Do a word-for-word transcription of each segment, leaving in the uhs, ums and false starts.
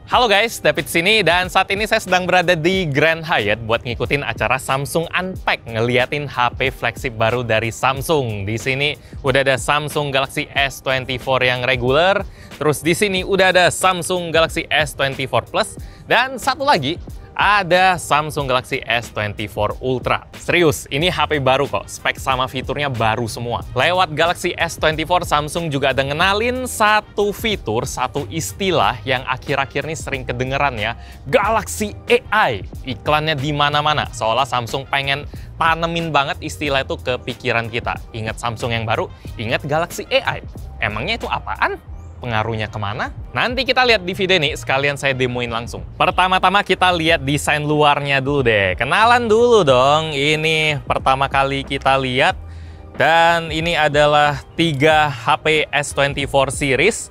Halo guys, David sini dan saat ini saya sedang berada di Grand Hyatt buat ngikutin acara Samsung Unpack, ngeliatin H P flagship baru dari Samsung. Di sini udah ada Samsung Galaxy S dua puluh empat yang regular, terus di sini udah ada Samsung Galaxy S dua puluh empat Plus dan satu lagi ada Samsung Galaxy S dua puluh empat Ultra. Serius, ini H P baru kok, spek sama fiturnya baru semua. Lewat Galaxy S dua puluh empat, Samsung juga ada ngenalin satu fitur, satu istilah yang akhir-akhir ini sering kedengeran ya, Galaxy A I. Iklannya di mana-mana, seolah Samsung pengen tanemin banget istilah itu ke pikiran kita. Ingat Samsung yang baru, ingat Galaxy A I. Emangnya itu apaan? Pengaruhnya kemana? Nanti kita lihat di video ini, sekalian saya demoin langsung. Pertama-tama kita lihat desain luarnya dulu deh. Kenalan dulu dong, ini pertama kali kita lihat. Dan ini adalah tiga H P S dua puluh empat series.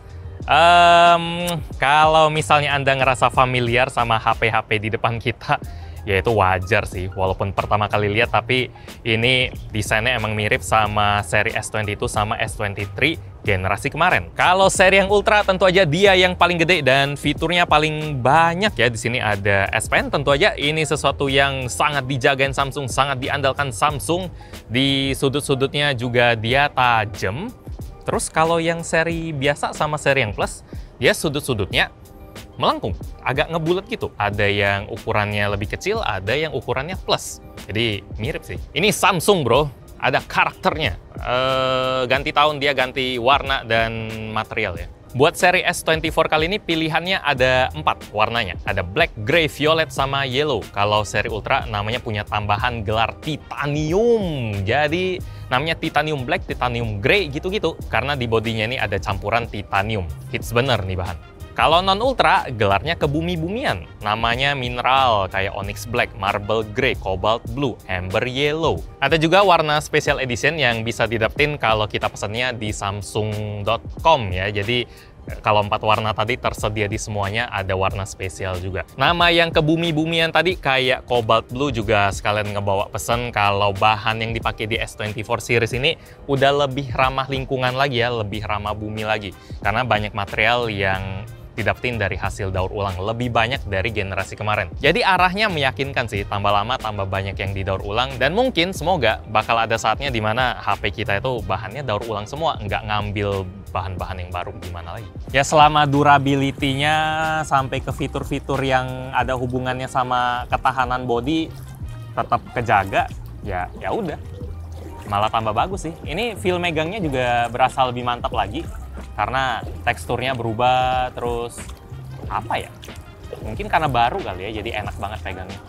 Um, kalau misalnya Anda ngerasa familiar sama H P-H P di depan kita, ya itu wajar sih, walaupun pertama kali lihat, tapi ini desainnya emang mirip sama seri S dua puluh empat sama S dua puluh tiga generasi kemarin. Kalau seri yang Ultra tentu aja dia yang paling gede dan fiturnya paling banyak ya. Di sini ada S Pen, tentu aja ini sesuatu yang sangat dijagain Samsung, sangat diandalkan Samsung. Di sudut-sudutnya juga dia tajam. Terus kalau yang seri biasa sama seri yang Plus, dia sudut-sudutnya melengkung, agak ngebulet gitu. Ada yang ukurannya lebih kecil, ada yang ukurannya plus. Jadi mirip sih. Ini Samsung bro, ada karakternya. Eee, ganti tahun dia ganti warna dan material ya. Buat seri S dua puluh empat kali ini pilihannya ada empat warnanya. Ada black, grey, violet, sama yellow. Kalau seri Ultra namanya punya tambahan gelar titanium. Jadi namanya titanium black, titanium grey gitu-gitu. Karena di bodinya ini ada campuran titanium. Hits bener nih bahan. Kalau non-ultra, gelarnya kebumi-bumian. Namanya mineral, kayak onyx black, marble grey, cobalt blue, amber yellow. Ada juga warna special edition yang bisa didapetin kalau kita pesannya di samsung dot com ya. Jadi kalau empat warna tadi tersedia di semuanya, ada warna spesial juga. Nama yang kebumi-bumian tadi kayak cobalt blue juga sekalian ngebawa pesan kalau bahan yang dipakai di S dua puluh empat series ini udah lebih ramah lingkungan lagi ya, lebih ramah bumi lagi. Karena banyak material yang didapetin dari hasil daur ulang, lebih banyak dari generasi kemarin. Jadi arahnya meyakinkan sih, tambah lama tambah banyak yang didaur ulang, dan mungkin semoga bakal ada saatnya dimana H P kita itu bahannya daur ulang semua, nggak ngambil bahan-bahan yang baru gimana lagi. Ya selama durability-nya sampai ke fitur-fitur yang ada hubungannya sama ketahanan body tetap kejaga, ya ya udah. Malah tambah bagus sih. Ini feel megangnya juga berasa lebih mantap lagi. Karena teksturnya berubah, terus apa ya? Mungkin karena baru kali ya, jadi enak banget pegangnya.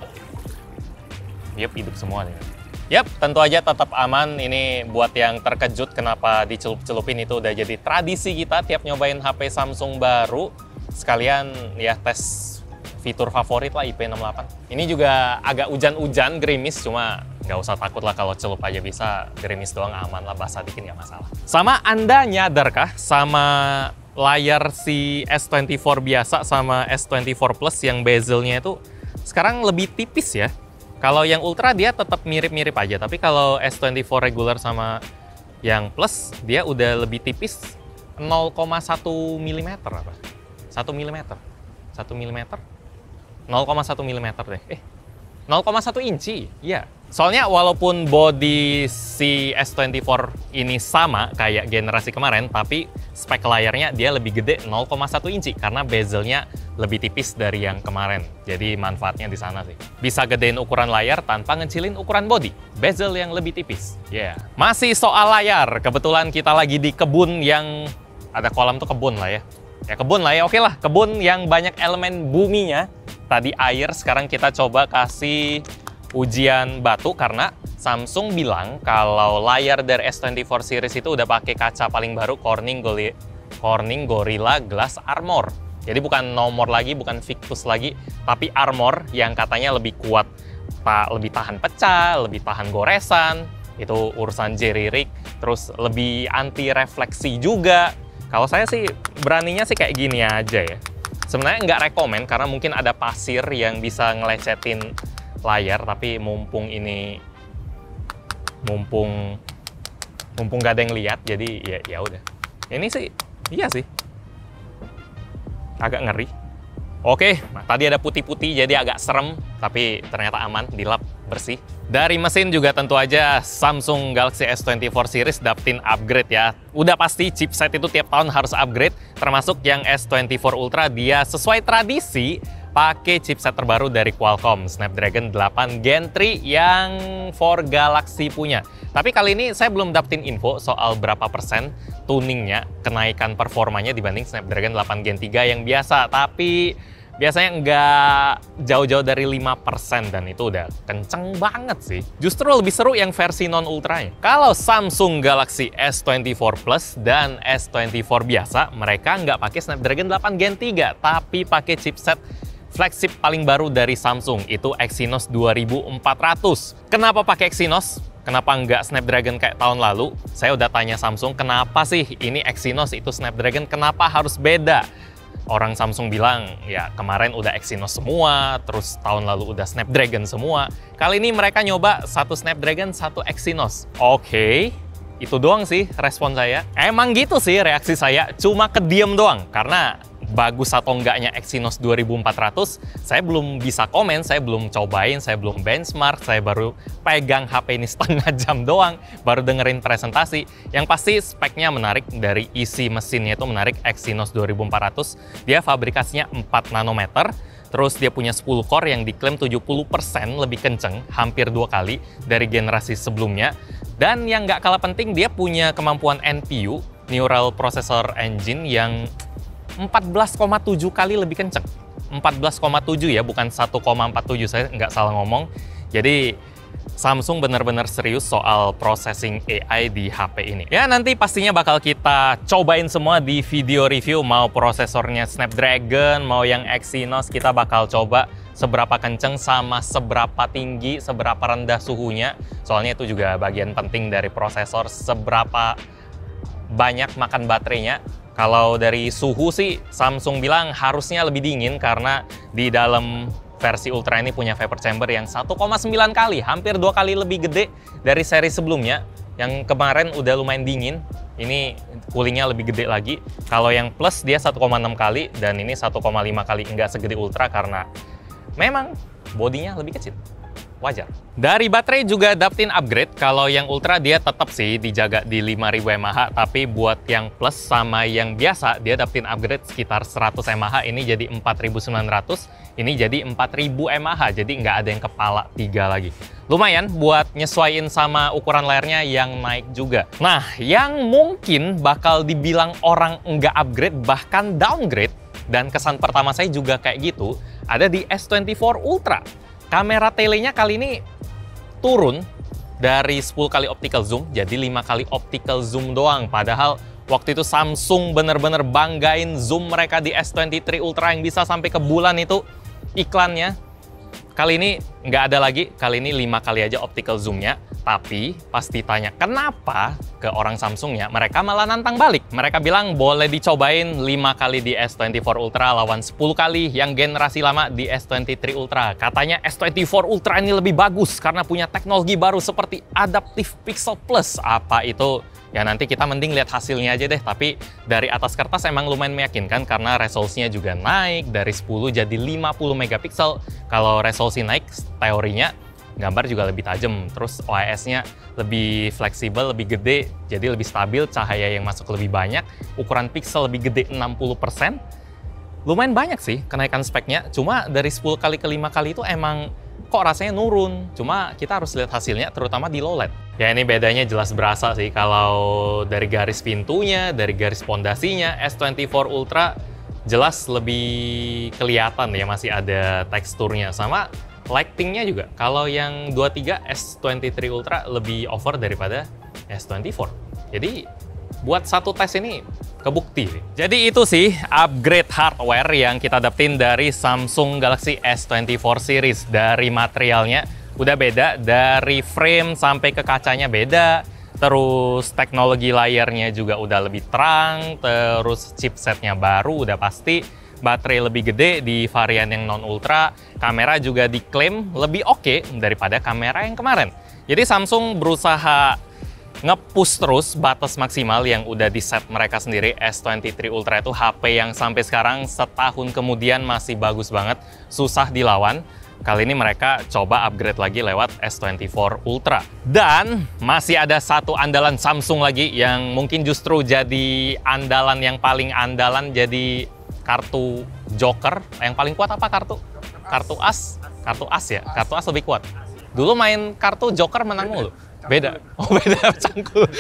Yup, hidup semua nih. Yap, tentu aja tetap aman. Ini buat yang terkejut kenapa dicelup-celupin, itu udah jadi tradisi kita tiap nyobain H P Samsung baru. Sekalian ya tes fitur favorit lah I P enam delapan. Ini juga agak hujan-hujan, gerimis, cuma nggak usah takut lah kalau celup aja bisa, gerimis doang aman lah, basah dikit nggak masalah. Sama Anda nyadarkah sama layar si S dua puluh empat biasa sama S dua puluh empat Plus yang bezelnya itu sekarang lebih tipis ya? Kalau yang Ultra dia tetap mirip-mirip aja, tapi kalau S dua puluh empat regular sama yang Plus dia udah lebih tipis nol koma satu milimeter apa? satu milimeter? satu milimeter? nol koma satu milimeter deh. Eh, nol koma satu inci. Iya. Soalnya walaupun body si S dua puluh empat ini sama kayak generasi kemarin, tapi spek layarnya dia lebih gede nol koma satu inci karena bezelnya lebih tipis dari yang kemarin. Jadi manfaatnya di sana sih. Bisa gedein ukuran layar tanpa ngecilin ukuran body. Bezel yang lebih tipis. Ya. Yeah. Masih soal layar. Kebetulan kita lagi di kebun yang ada kolam tuh kebun lah ya. Ya kebun lah ya. Oke lah, kebun yang banyak elemen buminya. Tadi air, sekarang kita coba kasih ujian batu karena Samsung bilang kalau layar dari S dua puluh empat series itu udah pakai kaca paling baru Corning, Goli, Corning Gorilla Glass Armor. Jadi bukan nomor lagi, bukan Victus lagi, tapi Armor yang katanya lebih kuat, ta lebih tahan pecah, lebih tahan goresan. Itu urusan jerry rig, terus lebih anti refleksi juga. Kalau saya sih beraninya sih kayak gini aja ya. Sebenarnya nggak rekomen karena mungkin ada pasir yang bisa ngelecetin layar, tapi mumpung ini mumpung mumpung gak ada yang lihat, jadi ya ya udah. Ini sih iya sih agak ngeri. Oke, nah tadi ada putih-putih jadi agak serem, tapi ternyata aman, dilap, bersih. Dari mesin juga tentu aja Samsung Galaxy S dua puluh empat series dapetin upgrade ya. Udah pasti chipset itu tiap tahun harus upgrade, termasuk yang S dua puluh empat Ultra dia sesuai tradisi pakai chipset terbaru dari Qualcomm, Snapdragon delapan Gen tiga yang for Galaxy punya. Tapi kali ini saya belum dapetin info soal berapa persen tuningnya, kenaikan performanya dibanding Snapdragon delapan Gen tiga yang biasa. Tapi biasanya nggak jauh-jauh dari lima persen dan itu udah kenceng banget sih. Justru lebih seru yang versi non-ultranya. Kalau Samsung Galaxy S dua puluh empat Plus dan S dua puluh empat biasa, mereka nggak pakai Snapdragon delapan Gen tiga, tapi pakai chipset flagship paling baru dari Samsung, itu Exynos dua ribu empat ratus. Kenapa pakai Exynos? Kenapa nggak Snapdragon kayak tahun lalu? Saya udah tanya Samsung, kenapa sih ini Exynos, itu Snapdragon, kenapa harus beda? Orang Samsung bilang, ya kemarin udah Exynos semua, terus tahun lalu udah Snapdragon semua. Kali ini mereka nyoba satu Snapdragon, satu Exynos. Oke, itu doang sih respon saya. Emang gitu sih reaksi saya, cuma kediem doang. Karena bagus atau enggaknya Exynos dua ribu empat ratus, saya belum bisa komen, saya belum cobain, saya belum benchmark, saya baru pegang H P ini setengah jam doang, baru dengerin presentasi. Yang pasti speknya menarik, dari isi mesinnya itu menarik. Exynos dua ribu empat ratus, dia fabrikasinya empat nanometer, terus dia punya sepuluh core yang diklaim tujuh puluh persen lebih kenceng, hampir dua kali dari generasi sebelumnya. Dan yang nggak kalah penting, dia punya kemampuan N P U, Neural Processor Engine, yang empat belas koma tujuh kali lebih kenceng. empat belas koma tujuh ya, bukan satu koma empat tujuh, saya nggak salah ngomong. Jadi Samsung benar-benar serius soal processing A I di H P ini. Ya nanti pastinya bakal kita cobain semua di video review, mau prosesornya Snapdragon, mau yang Exynos, kita bakal coba seberapa kenceng sama seberapa tinggi, seberapa rendah suhunya. Soalnya itu juga bagian penting dari prosesor, seberapa banyak makan baterainya. Kalau dari suhu sih, Samsung bilang harusnya lebih dingin karena di dalam versi Ultra ini punya vapor chamber yang satu koma sembilan kali, hampir dua kali lebih gede dari seri sebelumnya. Yang kemarin udah lumayan dingin, ini coolingnya lebih gede lagi. Kalau yang Plus dia satu koma enam kali, dan ini satu koma lima kali, nggak segede Ultra karena memang bodinya lebih kecil. Wajar. Dari baterai juga dapetin upgrade. Kalau yang Ultra dia tetap sih dijaga di lima ribu mAh, tapi buat yang Plus sama yang biasa dia dapetin upgrade sekitar seratus mAh. Ini jadi empat ribu sembilan ratus, ini jadi empat ribu mAh, jadi nggak ada yang kepala tiga lagi. Lumayan buat nyesuaiin sama ukuran layarnya yang naik juga. Nah, yang mungkin bakal dibilang orang nggak upgrade, bahkan downgrade, dan kesan pertama saya juga kayak gitu, ada di S dua puluh empat Ultra. Kamera telenya kali ini turun dari sepuluh kali optical zoom jadi lima kali optical zoom doang. Padahal waktu itu Samsung bener-bener banggain zoom mereka di S dua puluh tiga Ultra yang bisa sampai ke bulan itu iklannya. Kali ini nggak ada lagi, kali ini lima kali aja optical zoomnya. Tapi pas ditanya kenapa ke orang Samsungnya, mereka malah nantang balik. Mereka bilang boleh dicobain lima kali di S dua puluh empat Ultra lawan sepuluh kali yang generasi lama di S dua puluh tiga Ultra. Katanya S dua puluh empat Ultra ini lebih bagus karena punya teknologi baru seperti Adaptive Pixel Plus. Apa itu? Ya nanti kita mending lihat hasilnya aja deh. Tapi dari atas kertas emang lumayan meyakinkan karena resolusinya juga naik dari sepuluh jadi lima puluh megapiksel. Kalau resolusi naik, teorinya gambar juga lebih tajam, terus O I S-nya lebih fleksibel, lebih gede, jadi lebih stabil, cahaya yang masuk lebih banyak, ukuran pixel lebih gede enam puluh persen. Lumayan banyak sih kenaikan speknya, cuma dari sepuluh kali ke lima kali itu emang kok rasanya nurun. Cuma kita harus lihat hasilnya, terutama di low light. Ya ini bedanya jelas berasa sih, kalau dari garis pintunya, dari garis pondasinya, S dua puluh empat Ultra jelas lebih kelihatan ya, masih ada teksturnya. Sama lightingnya juga, kalau yang dua puluh tiga S dua puluh tiga Ultra lebih over daripada S dua puluh empat. Jadi buat satu tes ini kebukti. Jadi itu sih upgrade hardware yang kita dapetin dari Samsung Galaxy S dua puluh empat series. Dari materialnya udah beda, dari frame sampai ke kacanya beda, terus teknologi layarnya juga udah lebih terang, terus chipsetnya baru udah pasti, baterai lebih gede di varian yang non-ultra, kamera juga diklaim lebih oke daripada kamera yang kemarin. Jadi Samsung berusaha nge-push terus batas maksimal yang udah di set mereka sendiri. S dua puluh tiga Ultra itu H P yang sampai sekarang setahun kemudian masih bagus banget, susah dilawan. Kali ini mereka coba upgrade lagi lewat S dua puluh empat Ultra. Dan masih ada satu andalan Samsung lagi yang mungkin justru jadi andalan yang paling andalan, jadi kartu Joker. Yang paling kuat apa kartu? Kartu As? Kartu As ya? Kartu As lebih kuat. Dulu main kartu Joker menang mulu. Beda. Oh, beda cangkul.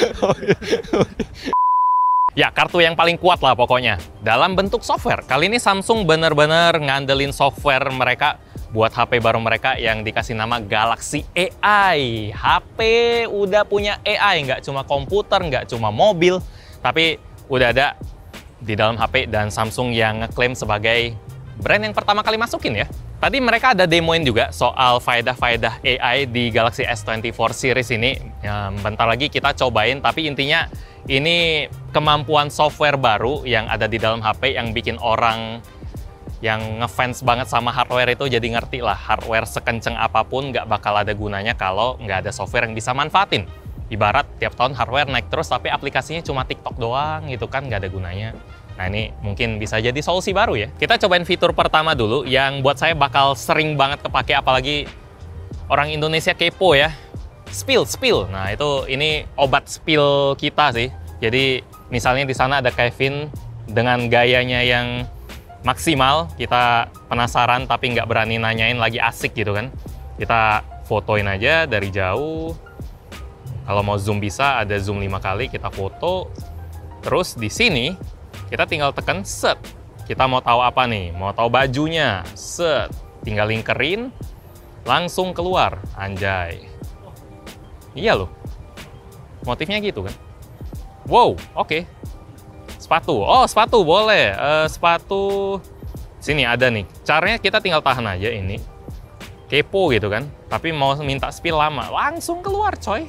Ya, kartu yang paling kuat lah pokoknya. Dalam bentuk software. Kali ini Samsung bener-bener ngandelin software mereka buat H P baru mereka yang dikasih nama Galaxy A I. H P udah punya A I, nggak cuma komputer, nggak cuma mobil, tapi udah ada di dalam H P, dan Samsung yang ngeklaim sebagai brand yang pertama kali masukin ya. Tadi mereka ada demoin juga soal faedah-faedah A I di Galaxy S dua puluh empat series ini. Ya, bentar lagi kita cobain, tapi intinya ini kemampuan software baru yang ada di dalam H P yang bikin orang yang ngefans banget sama hardware itu jadi ngerti lah, hardware sekenceng apapun nggak bakal ada gunanya kalau nggak ada software yang bisa manfaatin. Ibarat tiap tahun hardware naik terus tapi aplikasinya cuma TikTok doang gitu kan, nggak ada gunanya. Nah, ini mungkin bisa jadi solusi baru ya. Kita cobain fitur pertama dulu yang buat saya bakal sering banget kepake, apalagi orang Indonesia kepo ya. Spill, spill. Nah, itu ini obat spill kita sih. Jadi misalnya di sana ada Kevin dengan gayanya yang maksimal, kita penasaran tapi nggak berani nanyain, lagi asik gitu kan. Kita fotoin aja dari jauh. Kalau mau zoom bisa, ada zoom lima kali, kita foto. Terus di sini kita tinggal tekan set. Kita mau tahu apa nih? Mau tahu bajunya? Set. Tinggal lingkerin, langsung keluar. Anjay. Iya loh. Motifnya gitu kan. Wow, oke. Okay. Sepatu. Oh, sepatu boleh. Uh, sepatu sini ada nih. Caranya kita tinggal tahan aja ini. Kepo gitu kan. Tapi mau minta spill lama, langsung keluar coy.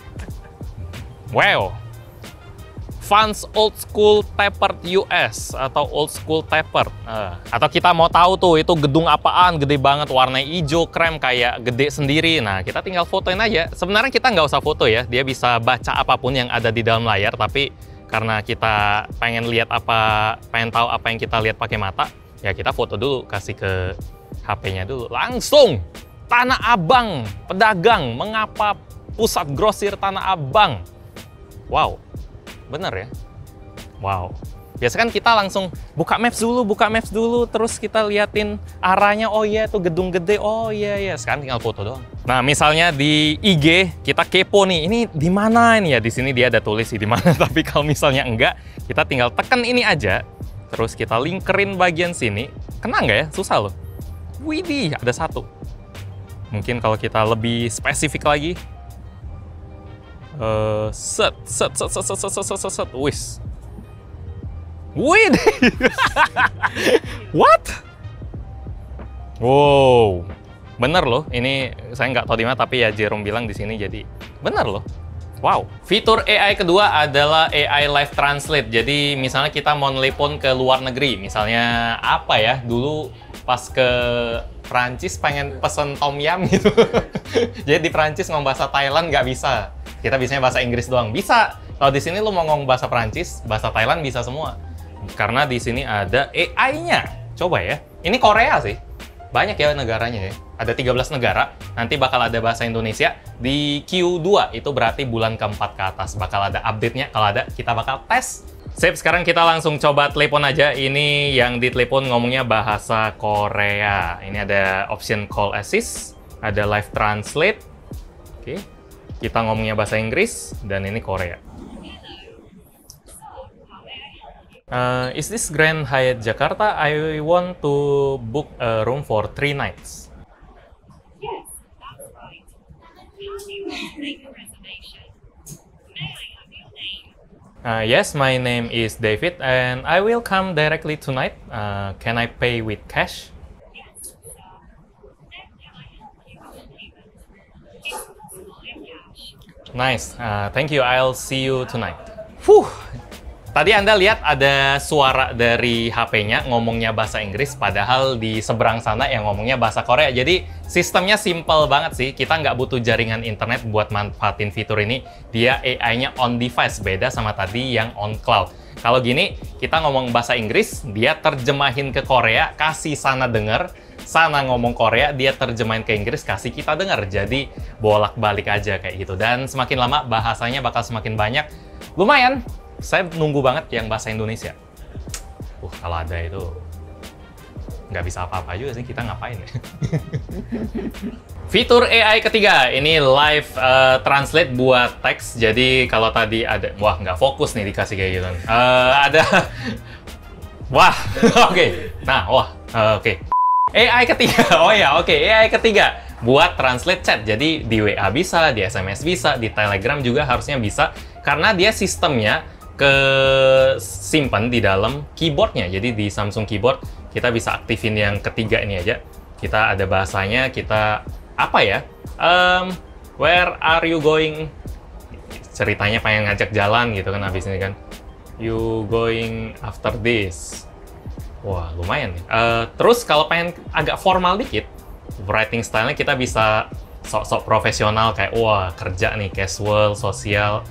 Wow. Vans Old School Tapered U S atau Old School Tapered. Uh, atau kita mau tahu tuh itu gedung apaan, gede banget, warna hijau krem kayak gede sendiri. Nah, kita tinggal fotoin aja. Sebenarnya kita nggak usah foto ya, dia bisa baca apapun yang ada di dalam layar, tapi karena kita pengen lihat apa, pengen tahu apa yang kita lihat pakai mata, ya kita foto dulu, kasih ke H P-nya dulu. Langsung Tanah Abang, pedagang, mengapa pusat grosir Tanah Abang. Wow. Bener ya? Wow. Biasa kan kita langsung buka Maps dulu, buka Maps dulu, terus kita liatin arahnya, oh iya itu gedung gede, oh iya iya. Sekarang tinggal foto doang. Nah, misalnya di I G kita kepo nih, ini di mana ini ya? Di sini dia ada tulis sih di mana, tapi kalau misalnya enggak, kita tinggal tekan ini aja, terus kita linkerin bagian sini. Kena nggak ya? Susah loh. Widih, ada satu. Mungkin kalau kita lebih spesifik lagi, Uh, set, set, set, set, set, set, set, set, set, wis. Wih, what? Wow, bener loh. Ini saya nggak tahu di mana, tapi ya Jerome bilang di sini, jadi bener loh. Wow. Fitur A I kedua adalah A I Live Translate. Jadi misalnya kita mau nelpon ke luar negeri, misalnya apa ya? Dulu pas ke Prancis pengen pesen tom yum gitu. Jadi di Prancis ngomong bahasa Thailand nggak bisa. Kita biasanya bahasa Inggris doang. Bisa. Kalau di sini lu mau ngomong bahasa Prancis, bahasa Thailand bisa semua. Karena di sini ada A I-nya. Coba ya. Ini Korea sih. Banyak ya negaranya ya. Ada tiga belas negara. Nanti bakal ada bahasa Indonesia. Di Q dua, itu berarti bulan keempat ke atas. Bakal ada update-nya. Kalau ada, kita bakal tes. Sip, sekarang kita langsung coba telepon aja. Ini yang di telepon ngomongnya bahasa Korea. Ini ada option call assist. Ada live translate. Oke. Kita ngomongnya bahasa Inggris, dan ini Korea. Uh, is this Grand Hyatt Jakarta? I want to book a room for three nights. Yes, that's right. How do you want to make a reservation? May I have your name? Uh, yes, my name is David, and I will come directly tonight. Uh, can I pay with cash? Yes, sir. Then can I help you with payment? It's possible in cash. Nice. Uh, thank you. I'll see you tonight. Whew. Tadi Anda lihat ada suara dari H P-nya ngomongnya bahasa Inggris, padahal di seberang sana yang ngomongnya bahasa Korea. Jadi sistemnya simple banget sih. Kita nggak butuh jaringan internet buat manfaatin fitur ini. Dia A I-nya on device, beda sama tadi yang on cloud. Kalau gini, kita ngomong bahasa Inggris, dia terjemahin ke Korea, kasih sana denger. Sana ngomong Korea, dia terjemahin ke Inggris, kasih kita denger. Jadi bolak-balik aja kayak gitu. Dan semakin lama bahasanya bakal semakin banyak. Lumayan. Saya nunggu banget yang bahasa Indonesia. Uh, kalau ada itu nggak bisa apa-apa juga sih, kita ngapain ya? Fitur A I ketiga, ini live uh, translate buat teks. Jadi kalau tadi ada, wah nggak fokus nih dikasih kayak gitu. Uh, ada, wah, oke. Okay. Nah, wah, uh, oke. Okay. A I ketiga, oh ya, oke, okay. A I ketiga buat translate chat. Jadi di W A bisa, di S M S bisa, di Telegram juga harusnya bisa, karena dia sistemnya ke simpan di dalam keyboardnya. Jadi di Samsung Keyboard kita bisa aktifin yang ketiga ini aja. Kita ada bahasanya, kita apa ya? Um, where are you going? Ceritanya pengen ngajak jalan gitu kan habis ini kan. You going after this. Wah, lumayan nih. Uh, terus kalau pengen agak formal dikit, writing style-nya kita bisa sok-sok profesional kayak wah, kerja nih, casual, sosial,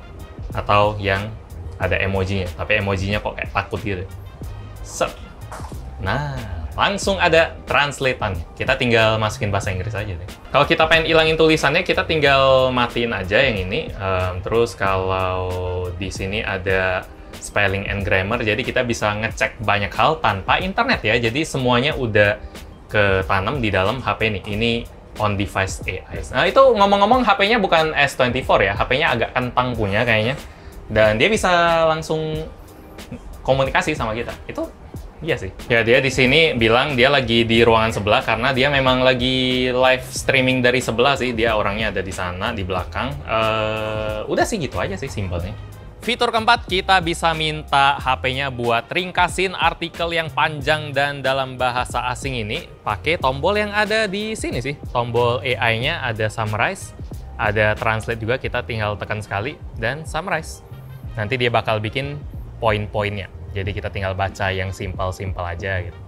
atau yang ada emojinya, tapi emojinya kok kayak takut gitu. Set. Nah, langsung ada translate-annya. Kita tinggal masukin bahasa Inggris aja deh. Kalau kita pengen ilangin tulisannya, kita tinggal matiin aja yang ini. Um, terus kalau di sini ada spelling and grammar, jadi kita bisa ngecek banyak hal tanpa internet ya. Jadi semuanya udah ketanam di dalam H P nih. Ini on device A I. Nah, itu ngomong-ngomong H P-nya bukan S dua puluh empat ya. H P-nya agak kentang punya kayaknya. Dan dia bisa langsung komunikasi sama kita. Itu iya sih. Ya, dia di sini bilang dia lagi di ruangan sebelah karena dia memang lagi live streaming dari sebelah sih. Dia orangnya ada di sana, di belakang. Uh, udah sih gitu aja sih simpelnya. Fitur keempat, kita bisa minta H P-nya buat ringkasin artikel yang panjang dan dalam bahasa asing ini pakai tombol yang ada di sini sih. Tombol A I-nya ada summarize, ada translate juga, kita tinggal tekan sekali dan summarize. Nanti dia bakal bikin poin-poinnya. Jadi kita tinggal baca yang simpel-simpel aja gitu.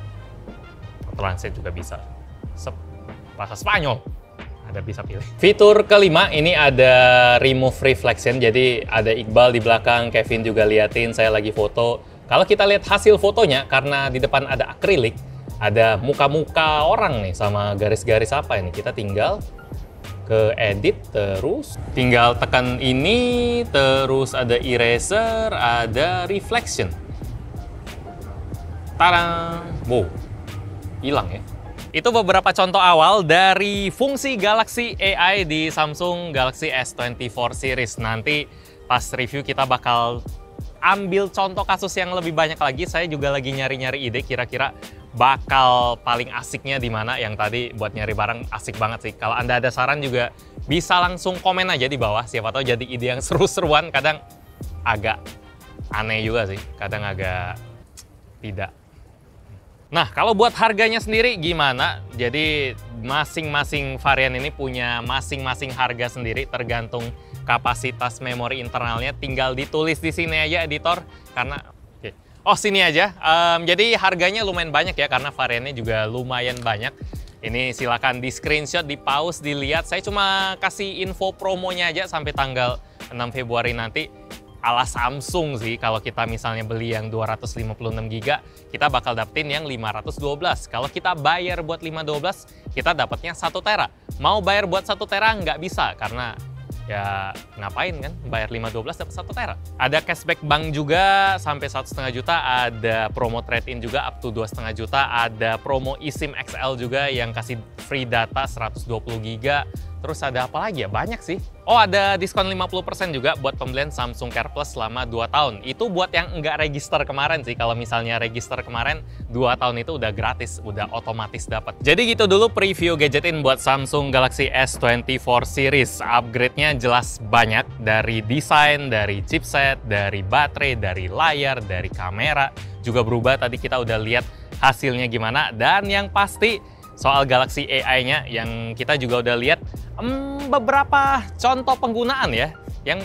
Translate juga bisa. Sep, bahasa Spanyol. Ada bisa pilih. Fitur kelima, ini ada remove reflection. Jadi ada Iqbal di belakang, Kevin juga liatin, saya lagi foto. Kalau kita lihat hasil fotonya, karena di depan ada akrilik, ada muka-muka orang nih sama garis-garis apa ini. Kita tinggal ke edit, terus tinggal tekan ini, terus ada eraser, ada reflection. Tarang! Wow, hilang ya. Itu beberapa contoh awal dari fungsi Galaxy A I di Samsung Galaxy S dua puluh empat series. Nanti pas review kita bakal ambil contoh kasus yang lebih banyak lagi. Saya juga lagi nyari-nyari ide kira-kira bakal paling asiknya di mana. Yang tadi buat nyari barang asik banget sih. Kalau Anda ada saran juga bisa langsung komen aja di bawah. Siapa tahu jadi ide yang seru-seruan. Kadang agak aneh juga sih. Kadang agak tidak. Nah, kalau buat harganya sendiri gimana? Jadi masing-masing varian ini punya masing-masing harga sendiri tergantung kapasitas memori internalnya. Tinggal ditulis di sini aja editor karena oke. Oh, sini aja. Um, jadi harganya lumayan banyak ya karena variannya juga lumayan banyak. Ini silakan di screenshot, di pause, dilihat. Saya cuma kasih info promonya aja sampai tanggal enam Februari nanti. Ala Samsung sih, kalau kita misalnya beli yang dua ratus lima puluh enam giga, kita bakal dapetin yang lima ratus dua belas. Kalau kita bayar buat lima ratus dua belas, kita dapatnya satu tera. Mau bayar buat satu tera nggak bisa, karena ya ngapain kan bayar lima ratus dua belas dapat satu tera. Ada cashback bank juga sampai satu setengah juta, ada promo trade-in juga up to dua setengah juta, ada promo eSIM X L juga yang kasih free data seratus dua puluh giga. Terus ada apa lagi ya? Banyak sih. Oh, ada diskon lima puluh persen juga buat pembelian Samsung Care Plus selama dua tahun. Itu buat yang nggak register kemarin sih. Kalau misalnya register kemarin, dua tahun itu udah gratis, udah otomatis dapat. Jadi gitu dulu preview gadgetin buat Samsung Galaxy S dua puluh empat series. Upgrade-nya jelas banyak. Dari desain, dari chipset, dari baterai, dari layar, dari kamera. Juga berubah, tadi kita udah lihat hasilnya gimana. Dan yang pasti, soal Galaxy A I-nya yang kita juga udah lihat um, beberapa contoh penggunaan ya, yang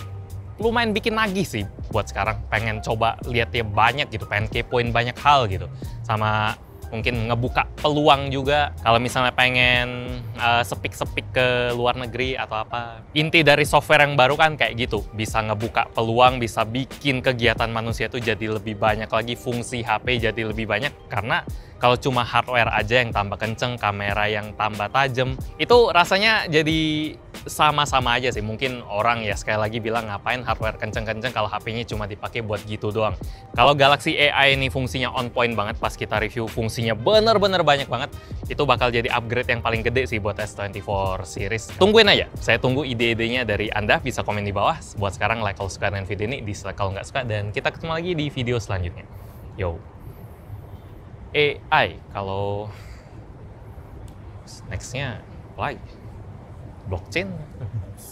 lumayan bikin nagih sih buat sekarang. Pengen coba lihat dia banyak gitu, pengen kepoin banyak hal gitu. Sama mungkin ngebuka peluang juga kalau misalnya pengen uh, sepik-sepik ke luar negeri atau apa. Inti dari software yang baru kan kayak gitu, bisa ngebuka peluang, bisa bikin kegiatan manusia itu jadi lebih banyak lagi, fungsi H P jadi lebih banyak. Karena kalau cuma hardware aja yang tambah kenceng, kamera yang tambah tajam, itu rasanya jadi sama-sama aja sih. Mungkin orang ya sekali lagi bilang ngapain hardware kenceng-kenceng kalau H P-nya cuma dipakai buat gitu doang. Kalau Galaxy A I ini fungsinya on point banget, pas kita review fungsinya bener-bener banyak banget, itu bakal jadi upgrade yang paling gede sih buat S dua puluh empat series. Tungguin aja, saya tunggu ide-idenya dari Anda, bisa komen di bawah. Buat sekarang like kalau suka dengan video ini, dislike kalau nggak suka, dan kita ketemu lagi di video selanjutnya. Yo! A I, kalau next-nya apa lagi? Blockchain?